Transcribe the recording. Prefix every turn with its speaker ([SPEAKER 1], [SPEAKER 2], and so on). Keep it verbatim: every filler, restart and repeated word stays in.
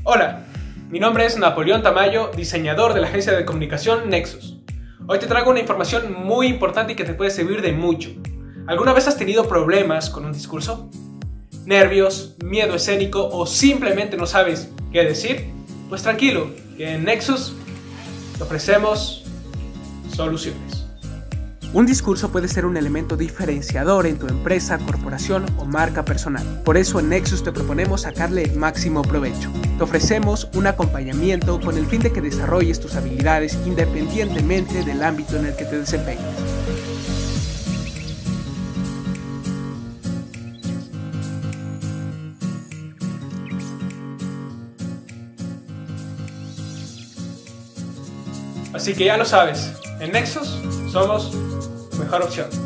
[SPEAKER 1] Hola, mi nombre es Napoleón Tamayo, diseñador de la agencia de comunicación Nexus. Hoy te traigo una información muy importante y que te puede servir de mucho. ¿Alguna vez has tenido problemas con un discurso? ¿Nervios, miedo escénico o simplemente no sabes qué decir? Pues tranquilo, que en Nexus te ofrecemos soluciones. Un discurso puede ser un elemento diferenciador en tu empresa, corporación o marca personal. Por eso en Nexus te proponemos sacarle el máximo provecho. Te ofrecemos un acompañamiento con el fin de que desarrolles tus habilidades independientemente del ámbito en el que te desempeñes. Así que ya lo sabes, en Nexus somos tu mejor opción.